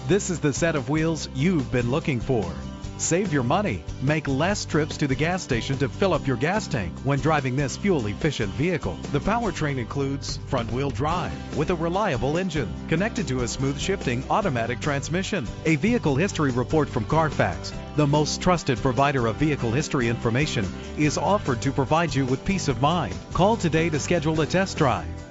This is the set of wheels you've been looking for. Save your money. Make less trips to the gas station to fill up your gas tank when driving this fuel-efficient vehicle. The powertrain includes front-wheel drive with a reliable engine connected to a smooth shifting automatic transmission. A vehicle history report from Carfax, the most trusted provider of vehicle history information, is offered to provide you with peace of mind. Call today to schedule a test drive.